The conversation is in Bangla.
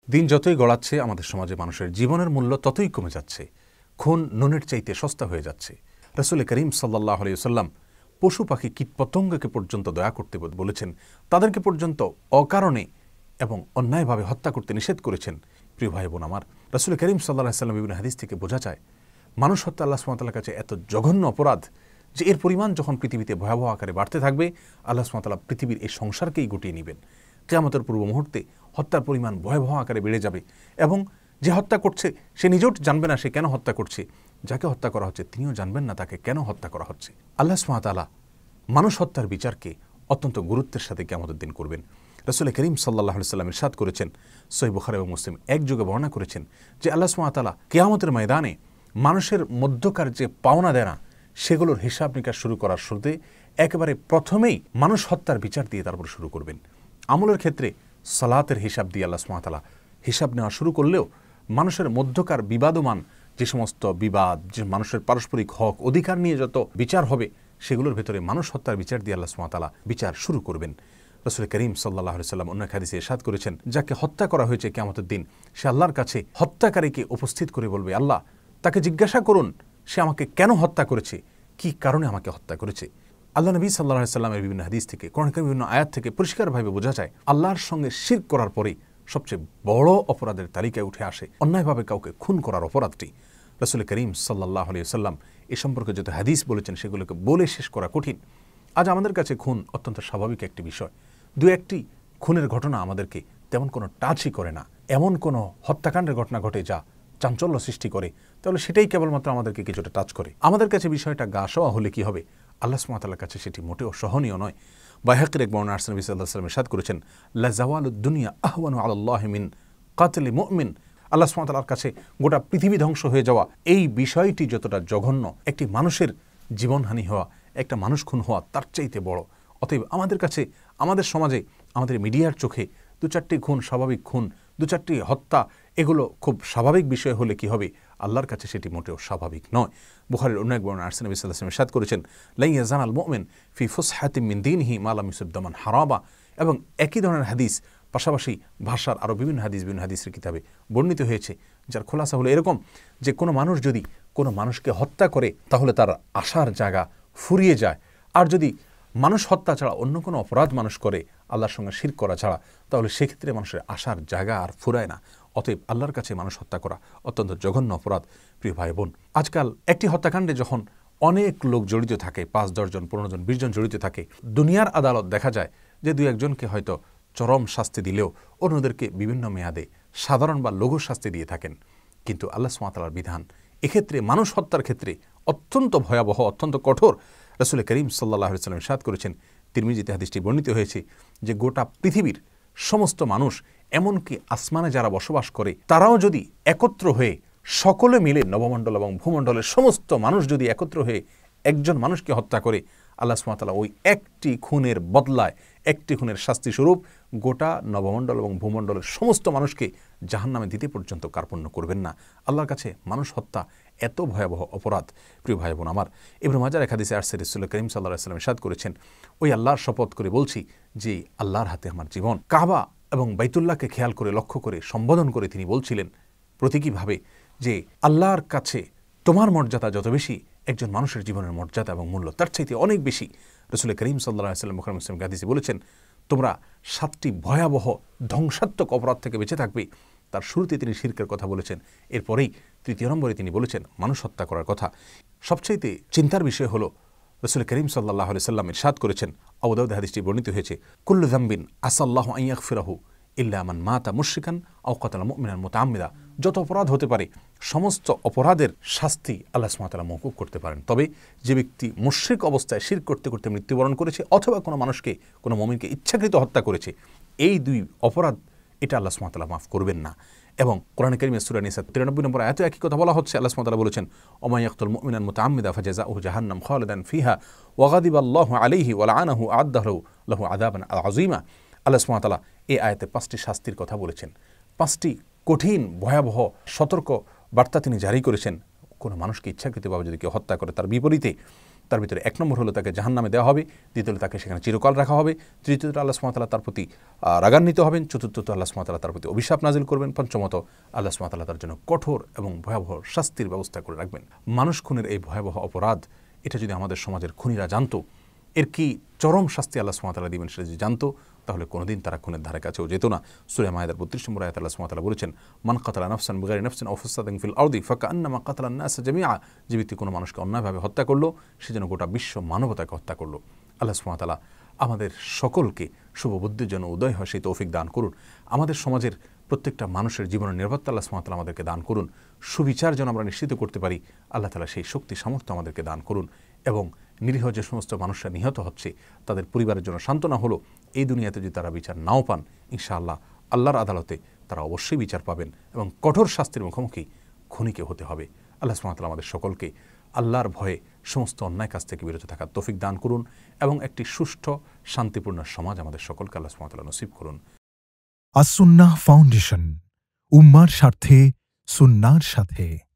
দিন যতই গড়াচ্ছে আমাদের সমাজে মানুষের জীবনের মূল্য ততই কমে যাচ্ছে। খুন নুনের চাইতে সস্তা হয়ে যাচ্ছে। রাসূল করিম সাল্লাল্লাহু আলাইহি ওয়াসাল্লাম পশু পাখি কীটপতঙ্গকে পর্যন্ত দয়া করতে বলেছেন, তাদেরকে পর্যন্ত অকারণে এবং অন্যায়ভাবে হত্যা করতে নিষেধ করেছেন। প্রিয় ভাই বোন আমার, রাসূল করিম সাল্লাল্লাহু আলাইহি ওয়াসাল্লাম বিভিন্ন হাদিস থেকে বোঝা যায় মানুষ হত্যা আল্লাহ সুবহানাহু ওয়া তাআলার কাছে এত জঘন্য অপরাধ যে এর পরিমাণ যখন পৃথিবীতে ভয়াবহ আকারে বাড়তে থাকবে, আল্লাহ সুবহানাহু ওয়া তাআলা পৃথিবীর এই সংসারকেই গুটিয়ে নেবেন। কিয়ামতের পূর্ব মুহূর্তে হত্যার পরিমাণ ভয়াবহ আকারে বেড়ে যাবে এবং যে হত্যা করছে সে নিজেও জানবে না সে কেন হত্যা করছে, যাকে হত্যা করা হচ্ছে তিনিও জানবেন না তাকে কেন হত্যা করা হচ্ছে। আল্লাহ সুবহানাহু ওয়া তাআলা মানুষ হত্যার বিচারকে অত্যন্ত গুরুত্বের সাথে কিয়ামতের দিন করবেন। রাসূল করিম সাল্লাল্লাহু আলাইহি ওয়াসাল্লাম ইরশাদ করেছেন, সহিহ বুখারী এবং মুসলিম একযোগে বর্ণনা করেছেন যে আল্লাহ সুবহানাহু ওয়া তাআলা কিয়ামতের ময়দানে মানুষের মধ্যকার যে পাওনা দেনা সেগুলোর হিসাব নিকাশ শুরু করার শুরুতে একেবারে প্রথমেই মানুষ হত্যার বিচার দিয়ে তারপর শুরু করবেন। আমলের ক্ষেত্রে সালাতের হিসাব দিয়ে আল্লাহ সুবহানাহু ওয়া তাআলা হিসাব নেওয়া শুরু করলেও মানুষের মধ্যকার বিবাদমান যে সমস্ত বিবাদ, যে মানুষের পারস্পরিক হক অধিকার নিয়ে যত বিচার হবে সেগুলোর ভেতরে মানুষ হত্যার বিচার দিয়ে আল্লাহ সুবহানাহু ওয়া তাআলা বিচার শুরু করবেন। রাসূল করিম সাল্লাল্লাহু আলাইহি ওয়াসাল্লাম অন্য হাদিসে ইরশাদ করেছেন, যাকে হত্যা করা হয়েছে কিয়ামতের দিন সে আল্লাহর কাছে হত্যাকারীকে উপস্থিত করে বলবে, আল্লাহ তাকে জিজ্ঞাসা করুন সে আমাকে কেন হত্যা করেছে, কি কারণে আমাকে হত্যা করেছে। আল্লাহ নবী সাল্লাল্লাহু আলাইহি ওয়াসাল্লামের বিভিন্ন হাদিস থেকে, কোরআনের বিভিন্ন আয়াত থেকে পরিষ্কারভাবে বোঝা যায় আল্লাহর সঙ্গে শিরক করার পরে সবচেয়ে বড় অপরাধের তালিকায় উঠে আসে অন্যায়ভাবে কাউকে খুন করার অপরাধটি। রাসূল করিম সাল্লাল্লাহু আলাইহি ওয়াসাল্লাম এ সম্পর্কে যত হাদিস বলেছেন সেগুলোকে বলে শেষ করা কঠিন। আজ আমাদের কাছে খুন অত্যন্ত স্বাভাবিক একটি বিষয়। দু একটি খুনের ঘটনা আমাদেরকে তেমন কোনো টাচই করে না। এমন কোনো হত্যাকাণ্ডের ঘটনা ঘটে যা চাঞ্চল্য সৃষ্টি করে, তাহলে সেটাই কেবলমাত্র আমাদেরকে কিছুটা টাচ করে। আমাদের কাছে বিষয়টা গা সওয়া হলে কি হবে, আল্লাহ সুবহানাহু ওয়া তাআলার কাছে সেটি মোটেও সহনীয় নয়। বাইহাকীর এক বর্ণনা নবী সাল্লাল্লাহু আলাইহি ওয়াসাল্লাম ইরশাদ করেছেন, লা জাওয়ালুদ দুনিয়া আহওয়ানু আলাল্লাহি মিন কাতলি মুমিন। আল্লাহ সুবহানাহু ওয়া তাআলার কাছে গোটা পৃথিবী ধ্বংস হয়ে যাওয়া এই বিষয়টি যতটা জঘন্য, একটি মানুষের জীবনহানি হওয়া, একটা মানুষ খুন হওয়া তার চাইতে বড়। অতএব আমাদের কাছে, আমাদের সমাজে, আমাদের মিডিয়ার চোখে দু চারটি খুন স্বাভাবিক খুন, দু চারটি হত্যা এগুলো খুব স্বাভাবিক বিষয় হলে কি হবে, আল্লাহর কাছে সেটি মোটেও স্বাভাবিক নয়। বুখারীর অন্য এক বর্ণনা নবী সাল্লাল্লাহু আলাইহি ওয়াসাল্লাম ইরশাদ করেছেন, লা ইয়াজানাল মুমিন ফি ফুসহাতিন মিন দীনিহি মা লাম ইউসিব দামান হারাবা। এবং একই ধরনের হাদিস পাশাপাশি ভাষার আরও বিভিন্ন হাদিসের কিতাবে বর্ণিত হয়েছে, যার খোলাসা হলো এরকম যে কোনো মানুষ যদি কোনো মানুষকে হত্যা করে তাহলে তার আশার জায়গা ফুরিয়ে যায়। আর যদি মানুষ হত্যা ছাড়া অন্য কোনো অপরাধ মানুষ করে আল্লাহর সঙ্গে শিরক করা ছাড়া, তাহলে সেক্ষেত্রে মানুষের আশার জায়গা আর ফুরায় না। অতএব আল্লাহর কাছে মানুষ হত্যা করা অত্যন্ত জঘন্য অপরাধ। প্রিয় ভাই বোন, আজকাল একটি হত্যাকাণ্ডে যখন অনেক লোক জড়িত থাকে, 5, 10 জন, 15 জন, 20 জন জড়িত থাকে, দুনিয়ার আদালত দেখা যায় যে 2-1 জনকে হয়তো চরম শাস্তি দিলেও অন্যদেরকে বিভিন্ন মেয়াদে সাধারণ বা লঘু শাস্তি দিয়ে থাকেন। কিন্তু আল্লাহ সুবহানাহু ওয়া তাআলার বিধান এক্ষেত্রে মানুষ হত্যার ক্ষেত্রে অত্যন্ত ভয়াবহ, অত্যন্ত কঠোর। রাসূল করিম সাল্লাল্লাহু আলাইহি ওয়াসাল্লাম ইরশাদ করেছেন, তিরমিজিতে হাদিসটি বর্ণিত হয়েছে যে গোটা পৃথিবীর সমস্ত মানুষ, এমনকি আসমানে যারা বসবাস করে তারাও যদি একত্র হয়ে সকলে মিলে নবমণ্ডল এবং ভূমণ্ডলের সমস্ত মানুষ যদি একত্র হয়ে একজন মানুষকে হত্যা করে, আল্লাহ সুবহানাহু ওয়া তাআলা ওই একটি খুনের বদলায়, একটি খুনের শাস্তি স্বরূপ গোটা নবমণ্ডল এবং ভূমণ্ডলের সমস্ত মানুষকে জাহান্নামে দিতে পর্যন্ত কার্পণ্য করবেন না। আল্লাহর কাছে মানুষ হত্যা এত ভয়াবহ অপরাধ। প্রিয় ভাই বোন আমার, ইবনে মাজার এক হাদিসে আসছে রাসূল করিম সাল্লাল্লাহু আলাইহি ওয়াসাল্লাম ইরশাদ করেছেন, ওই আল্লাহর শপথ করে বলছি যে আল্লাহর হাতে আমার জীবন। কাবা এবং বাইতুল্লাহকে খেয়াল করে, লক্ষ্য করে, সম্বোধন করে তিনি বলছিলেন প্রতীকীভাবে যে আল্লাহর কাছে তোমার মর্যাদা যত বেশি, একজন মানুষের জীবনের মর্যাদা এবং মূল্য তার চাইতে অনেক বেশি। রাসূল করিম সাল্লাল্লাহু আলাইহি ওয়াসাল্লাম বুখারী মুসলিম হাদিসে বলেছেন, তোমরা 7টি ভয়াবহ ধ্বংসাত্মক অপরাধ থেকে বেঁচে থাকবে। তার শুরুতে তিনি শিরকের কথা বলেছেন, এরপরেই 3 নম্বরে তিনি বলেছেন মানুষ হত্যা করার কথা। সবচাইতে চিন্তার বিষয় হলো রাসূল করিম সাল্লাল্লাহু আলাইহি ওয়াসাল্লাম ইরশাদ করেছেন, আবু দাউদ হাদিসটি বর্ণিত হয়েছে, কুল্লু যামবিন আসাল্লাহু আন ইয়াগফিরাহু ইল্লা মান মাতা মুশরিকান আও কাতালা মুমিনান মুতাআম্মিদা। যত অপরাধ হতে পারে সমস্ত অপরাধের শাস্তি আল্লাহ সুবহানাহু ওয়া তাআলা মওকুফ করতে পারেন, তবে যে ব্যক্তি মুশরিক অবস্থায় শিরক করতে করতে মৃত্যুবরণ করেছে অথবা কোনো মানুষকে, কোনো মুমিনকে ইচ্ছাকৃত হত্যা করেছে, এই 2 অপরাধ এটা আল্লাহ সুবহানাহু ওয়া তাআলা মাফ করবেন না। এবং কোরআন কারীমে সূরা নিসা 93 নম্বর আয়াতে একই কথা বলা হচ্ছে। আল্লাহ সুবহানাহু ওয়া তাআলা বলেছেন, ওমা ইয়াকতুল মুমিনান মুতাআম্মিদা ফাজাযাউহু জাহান্নাম খালিদান ফিহা ওয়া গাদিবাল্লাহু আলাইহি ওয়া লাআনাহু আ'আদ্দা লাহু আযাবান আযীমা। আল্লাহ সুবহানাহু ওয়া তাআলা এই আয়াতে 5টি শাস্তির কথা বলেছেন, 5টি কঠিন ভয়াবহ সতর্ক বার্তা তিনি জারি করেছেন। কোনো মানুষকে ইচ্ছাকৃতভাবে যদি কেউ হত্যা করে তার বিপরীতে তার ভিতরে 1 নম্বর হলো তাকে জাহান্নামে দেওয়া হবে, দ্বিতীয়ত তাকে সেখানে চিরকাল রাখা হবে, তৃতীয়ত আল্লাহ সুবহানাহু ওয়া তাআলা তার প্রতি রাগান্বিত হবেন, চতুর্থত আল্লাহ সুবহানাহু ওয়া তাআলা তার প্রতি অভিশাপ নাজিল করবেন, পঞ্চমত আল্লাহ সুবহানাহু ওয়া তাআলা তার জন্য কঠোর এবং ভয়াবহ শাস্তির ব্যবস্থা করে রাখবেন। মানুষ খুনের এই ভয়াবহ অপরাধ, এটা যদি আমাদের সমাজের খুনিরা জানতো, এর কি চরম শাস্তি আল্লাহ সুবহানাহু ওয়া তাআলা দিবেন সেটা যদি জানতো, তাহলে কোনোদিন তারা খুনের ধারে কাছেও যেত না। সূরা মায়েদার 32 নম্বর আয়াতে আল্লাহ সুবহানাহু ওয়া তাআলা বলেছেন, মান কাতালা নাফসান বিগাইরি নাফসিন আও ফাসাদিন ফিল আরদি ফাকান্নামা কাতালান নাস জামিআ, যে ব্যক্তি কোনো মানুষকে অন্যায়ভাবে হত্যা করলো, সে যেন গোটা বিশ্ব মানবতাকে হত্যা করলো। আল্লাহ সুবহানাহু ওয়া তাআলা আমাদের সকলকে শুভ বুদ্ধির জন্য উদয় হয় সেই তৌফিক দান করুন। আমাদের সমাজের প্রত্যেকটা মানুষের জীবনের নিরাপত্তা আল্লাহ সুবহানাহু ওয়া তাআলা আমাদেরকে দান করুন। সুবিচার যেন আমরা নিশ্চিত করতে পারি, আল্লাহ তাআলা সেই শক্তি সামর্থ্য আমাদেরকে দান করুন। এবং নিরীহ যে সমস্ত মানুষরা নিহত হচ্ছে, তাদের পরিবারের জন্য সান্ত্বনা হলো, এই দুনিয়াতে যদি তারা বিচার নাও পান, ইনশাআল্লাহ আল্লাহর আদালতে তারা অবশ্যই বিচার পাবেন এবং কঠোর শাস্তির মুখোমুখি খুনিকে হতে হবে। আল্লাহ সুবহানাহু ওয়া তাআলা আমাদের সকলকে আল্লাহর ভয়ে সমস্ত অন্যায় কাজ থেকে বিরত থাকার তৌফিক দান করুন এবং একটি সুষ্ঠু শান্তিপূর্ণ সমাজ আমাদের সকলকে আল্লাহ সুবহানাহু ওয়া তাআলা নসিব করুন। আস-সুন্নাহ ফাউন্ডেশন, উম্মার স্বার্থে সুন্নাহর সাথে।